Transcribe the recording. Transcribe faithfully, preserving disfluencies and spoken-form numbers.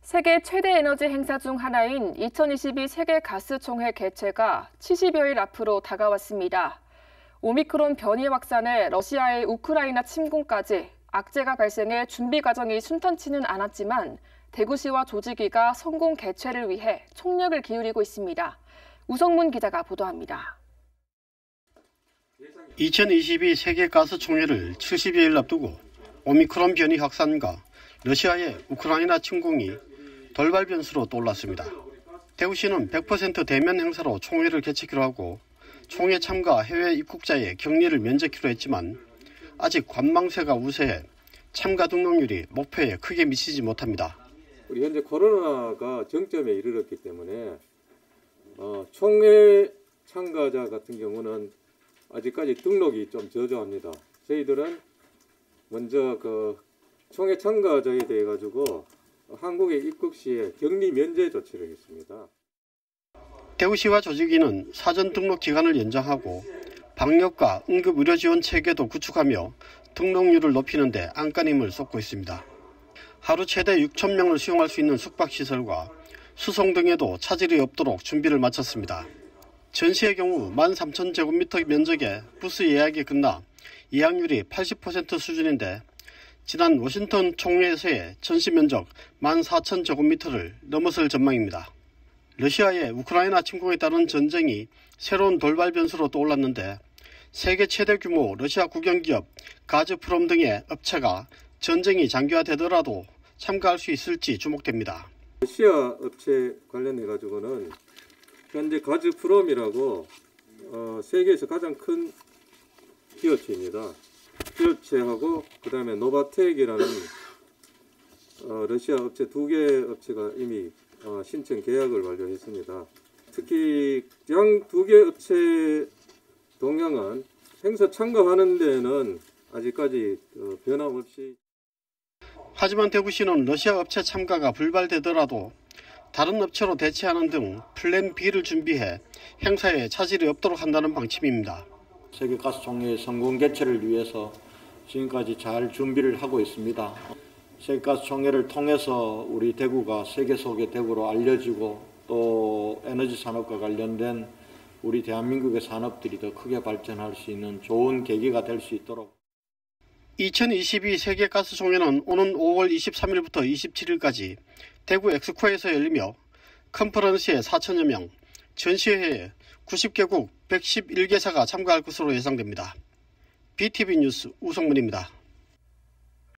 세계 최대 에너지 행사 중 하나인 이천이십이 세계가스총회 개최가 칠십여일 앞으로 다가왔습니다. 오미크론 변이 확산에 러시아의 우크라이나 침공까지 악재가 발생해 준비 과정이 순탄치는 않았지만 대구시와 조직위가 성공 개최를 위해 총력을 기울이고 있습니다. 우성문 기자가 보도합니다. 이천이십이 세계가스총회를 칠십여일 앞두고 오미크론 변이 확산과 러시아의 우크라이나 침공이 돌발 변수로 떠올랐습니다. 대구시는 백 퍼센트 대면 행사로 총회를 개최키로 하고 총회 참가 해외 입국자의 격리를 면제키로 했지만 아직 관망세가 우세해 참가 등록률이 목표에 크게 미치지 못합니다. 우리 현재 코로나가 정점에 이르렀기 때문에 어, 총회 참가자 같은 경우는 아직까지 등록이 좀 저조합니다. 저희들은 먼저 그 총회 참가자에 대해 가지고 한국에 입국 시에 격리 면제 조치를 했습니다. 대구시와 조직위는 사전 등록 기간을 연장하고 방역과 응급 의료 지원 체계도 구축하며 등록률을 높이는 데 안간힘을 쏟고 있습니다. 하루 최대 육천 명을 수용할 수 있는 숙박시설과 수송 등에도 차질이 없도록 준비를 마쳤습니다. 전시의 경우 만 삼천 제곱미터 면적의 부스 예약이 끝나 예약률이 팔십 퍼센트 수준인데 지난 워싱턴 총회에서의 전시 면적 만 사천 제곱미터를 넘어설 전망입니다. 러시아의 우크라이나 침공에 따른 전쟁이 새로운 돌발 변수로 떠올랐는데 세계 최대 규모 러시아 국영기업 가즈프롬 등의 업체가 전쟁이 장기화되더라도 참가할 수 있을지 주목됩니다. 러시아 업체 관련해 가지고는 현재 가즈프롬이라고 어, 세계에서 가장 큰 기업체입니다. 기업체하고 그 다음에 노바텍이라는 어, 러시아 업체 두 개 업체가 이미 어, 신청 계약을 완료했습니다. 특히 양 두 개 업체 동향은 행사 참가하는 데는 아직까지 어, 변함없이. 하지만 대구시는 러시아 업체 참가가 불발되더라도 다른 업체로 대체하는 등 플랜 B를 준비해 행사에 차질이 없도록 한다는 방침입니다. 세계가스총회 성공 개최를 위해서 지금까지 잘 준비를 하고 있습니다. 세계가스총회를 통해서 우리 대구가 세계 속의 대구로 알려지고 또 에너지 산업과 관련된 우리 대한민국의 산업들이 더 크게 발전할 수 있는 좋은 계기가 될 수 있도록. 이천이십이 세계가스총회는 오는 오월 이십삼일부터 이십칠일까지 대구 엑스코에서 열리며 컨퍼런스에 사천여 명, 전시회에 구십 개국 백십일 개사가 참가할 것으로 예상됩니다. 비티비 뉴스 우성문입니다.